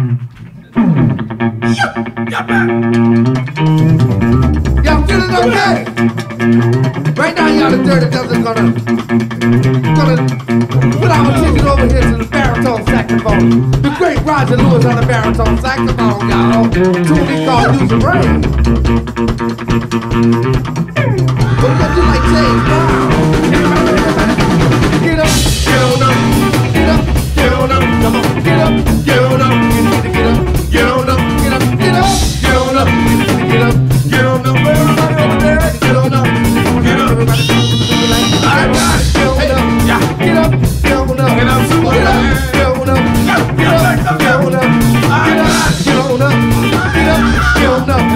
Y'all feeling okay? Right now, y'all the Dirty Dozen gonna put our attention over here to the baritone saxophone. The great Roger Lewis on the baritone saxophone, y'all. Tune is called Use the Rain. But we gonna do like James Brown. Get up, get on up, get up, get on up, come on, get up, get on up, get up, get on up, get up, get up, get on up, get up, get on up, everybody over there, get on up, get up, everybody, I got it, get on up, yeah, get up, get on up, get up, get on up, get on up, get up, get on up, get on up, get on up, get on up,